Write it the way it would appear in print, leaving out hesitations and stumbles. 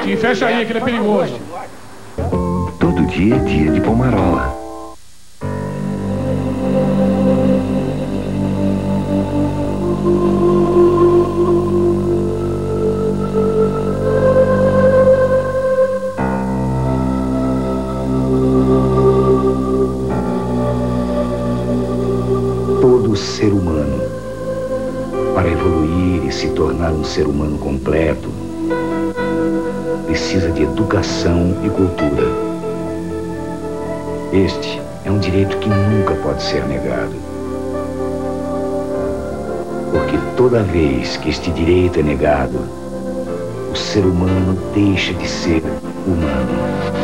E fecha aí, que ele é perigoso. Todo dia é dia de Pomarola. Todo ser humano, para evoluir e se tornar um ser humano completo, precisa de educação e cultura. Este é um direito que nunca pode ser negado. Porque toda vez que este direito é negado, o ser humano deixa de ser humano.